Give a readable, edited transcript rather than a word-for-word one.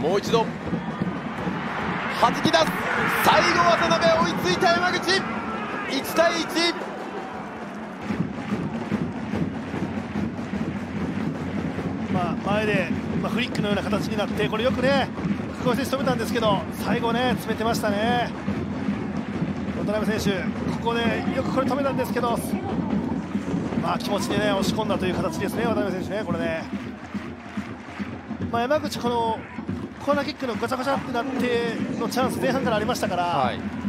もう一度弾き出す。最後渡辺追いついた山口。1対1。 前で、フリックのような形になって、これよくね久保選手止めたんですけど、最後ね詰めてましたね渡辺選手。ここでよくこれ止めたんですけど、気持ちでね押し込んだという形ですね、渡辺選手ね。これね、山口、このコーナーキックのガチャガチャってなってのチャンス前半からありましたから、